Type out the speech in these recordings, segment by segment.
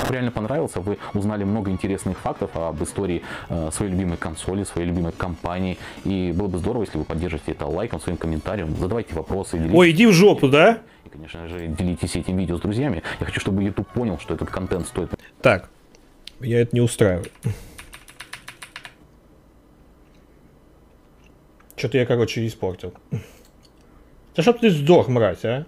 реально понравился, вы узнали много интересных фактов об истории своей любимой консоли, своей любимой компании. И было бы здорово, если вы поддержите это лайком, своим комментарием, задавайте вопросы. Ой, иди в жопу, да? И, конечно же, делитесь этим видео с друзьями. Я хочу, чтобы YouTube понял, что этот контент стоит. Так, я это не устраиваю. Что-то я, короче, испортил. Да чтоб ты сдох, мразь, а?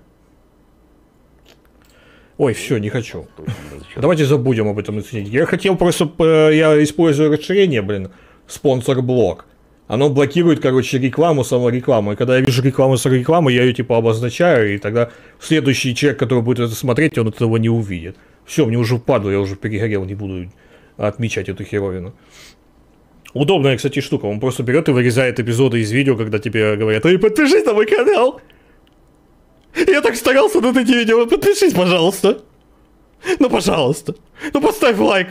Ой, все, не хочу. Давайте забудем об этом. Я хотел просто... Я использую расширение, блин, спонсор-блок. Оно блокирует, короче, рекламу, саморекламу. И когда я вижу рекламу, саморекламу, я ее, типа, обозначаю, и тогда следующий человек, который будет это смотреть, он этого не увидит. Все, мне уже впадло, я уже перегорел, не буду отмечать эту херовину. Удобная, кстати, штука. Он просто берет и вырезает эпизоды из видео, когда тебе говорят: ой, подпишись на мой канал. Я так старался над этим видео. Подпишись, пожалуйста. Ну, пожалуйста. Ну, поставь лайк.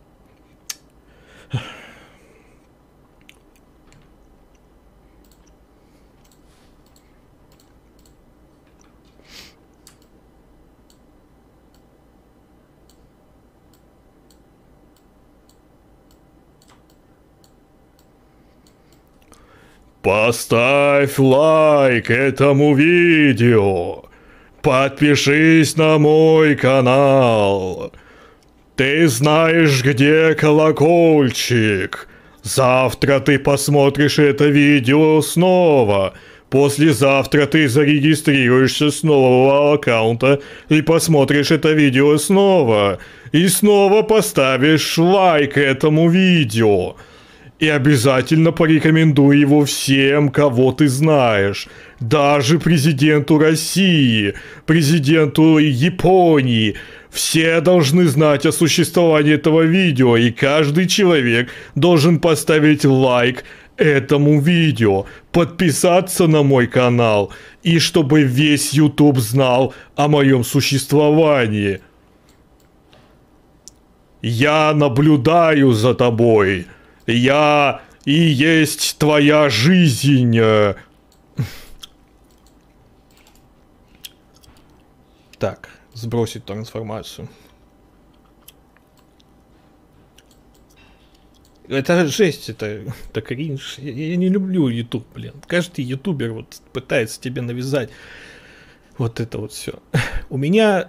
Поставь лайк этому видео. Подпишись на мой канал. Ты знаешь, где колокольчик. Завтра ты посмотришь это видео снова. Послезавтра ты зарегистрируешься с нового аккаунта и посмотришь это видео снова. И снова поставишь лайк этому видео. И обязательно порекомендуй его всем, кого ты знаешь. Даже президенту России, президенту Японии. Все должны знать о существовании этого видео. И каждый человек должен поставить лайк этому видео, подписаться на мой канал. И чтобы весь YouTube знал о моем существовании. Я наблюдаю за тобой. Я и есть твоя жизнь. Так, сбросить трансформацию. Это жесть, это кринж. Я не люблю YouTube, блин. Каждый ютубер вот пытается тебе навязать вот это вот все. У меня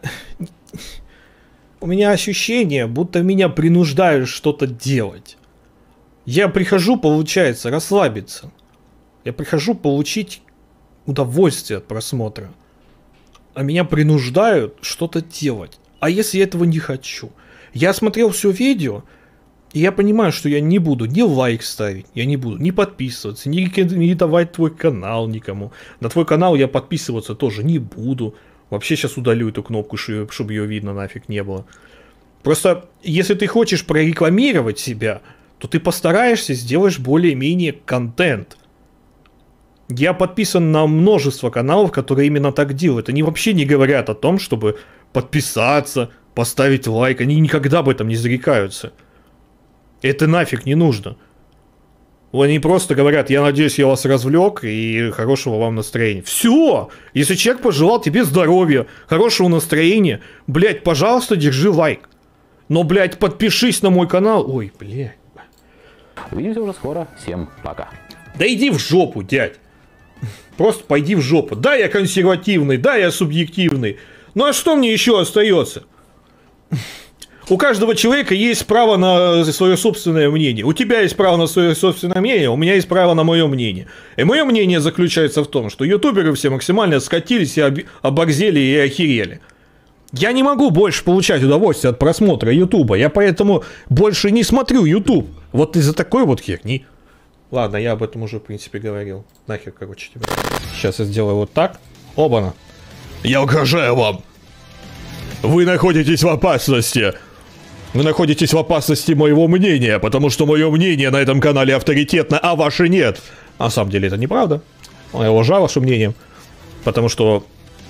ощущение, будто меня принуждают что-то делать. Я прихожу, получается, расслабиться. Я прихожу получить удовольствие от просмотра. А меня принуждают что-то делать. А если я этого не хочу? Я смотрел все видео, и я понимаю, что я не буду ни лайк ставить, я не буду ни подписываться, ни давать твой канал никому. На твой канал я подписываться тоже не буду. Вообще сейчас удалю эту кнопку, чтобы ее видно нафиг не было. Просто, если ты хочешь прорекламировать себя, то ты постараешься, сделаешь более-менее контент. Я подписан на множество каналов, которые именно так делают. Они вообще не говорят о том, чтобы подписаться, поставить лайк. Они никогда об этом не зарекаются. Это нафиг не нужно. Они просто говорят: я надеюсь, я вас развлек, и хорошего вам настроения. Все! Если человек пожелал тебе здоровья, хорошего настроения, блять, пожалуйста, держи лайк. Но, блять, подпишись на мой канал. Ой, блять. Увидимся уже скоро. Всем пока. Да иди в жопу, дядь. Просто пойди в жопу. Да, я консервативный, да, я субъективный. Ну а что мне еще остается? У каждого человека есть право на свое собственное мнение. У тебя есть право на свое собственное мнение, у меня есть право на мое мнение. И мое мнение заключается в том, что ютуберы все максимально скатились и оборзели и охерели. Я не могу больше получать удовольствие от просмотра ютуба, я поэтому больше не смотрю ютуб. Вот из-за такой вот херни. Ладно, я об этом уже, в принципе, говорил. Нахер, короче, тебя. Сейчас я сделаю вот так. Оба-на. Я угрожаю вам. Вы находитесь в опасности. Вы находитесь в опасности моего мнения, потому что мое мнение на этом канале авторитетно, а ваше нет. На самом деле это неправда. Я уважаю ваше мнение. Потому что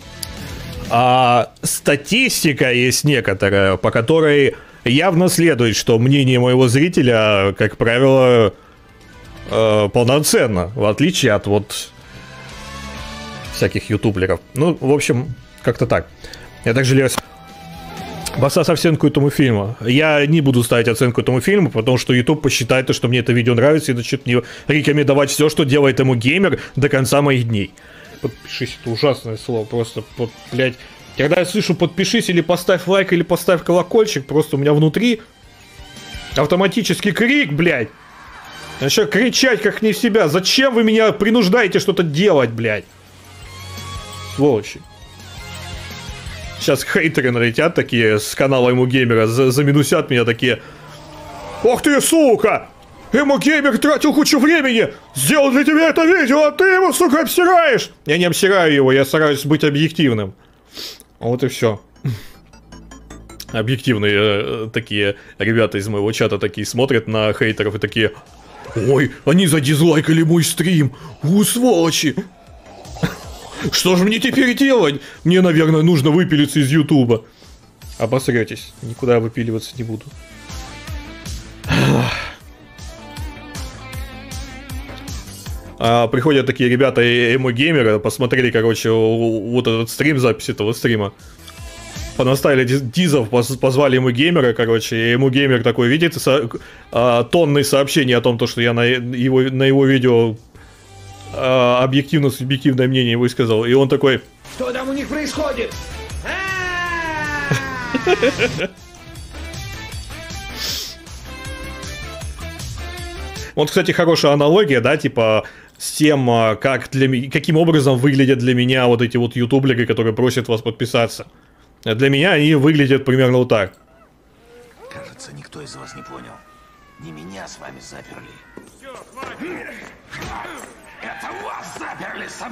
статистика есть некоторая, по которой явно следует, что мнение моего зрителя, как правило, полноценно, в отличие от вот всяких ютуберов. Ну, в общем, как-то так. Я так жалею. Басас оценку этому фильму. Я не буду ставить оценку этому фильму, потому что YouTube посчитает, что мне это видео нравится и начнет мне рекомендовать все, что делает ему геймер до конца моих дней. Подпишись, это ужасное слово, просто, блядь. Когда я слышу подпишись или поставь лайк, или поставь колокольчик, просто у меня внутри автоматический крик, блядь. Я начинаю кричать как не в себя. Зачем вы меня принуждаете что-то делать, блядь? Сволочи. Сейчас хейтеры налетят такие с канала Ему Геймера, заминусят меня такие. Ох ты, сука! Ему Геймер тратил кучу времени, сделал для тебя это видео, а ты его, сука, обсираешь! Я не обсираю его, я стараюсь быть объективным. Вот и все. Объективные такие ребята из моего чата такие смотрят на хейтеров и такие. Ой, они задизлайкали мой стрим, сволочи! Что же мне теперь делать? Мне, наверное, нужно выпилиться из Ютуба. Обосретесь. Никуда я выпиливаться не буду. Приходят такие ребята, эмо-геймеры, посмотрели, короче, вот этот стрим, запись этого стрима. Понаставили дизов, позвали эмо-геймера, короче, и эмо-геймер такой, видите, тонны сообщений о том, что я на его видео объективно-субъективное мнение высказал, и он такой... Что там у них происходит? Вот, кстати, хорошая аналогия, да, типа, с тем, каким образом выглядят для меня вот эти вот ютуберы, которые просят вас подписаться. Для меня они выглядят примерно вот так. Кажется, никто из вас не понял. Не меня с вами заперли. Все, это вас заперли со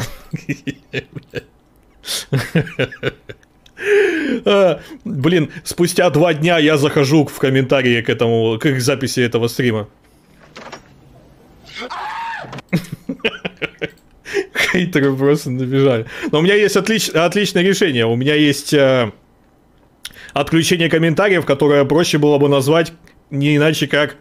мной! Блин, спустя 2 дня я захожу в комментарии к записи этого стрима. Хейтеры просто набежали. Но у меня есть отличное решение. У меня есть отключение комментариев, которое проще было бы назвать не иначе как...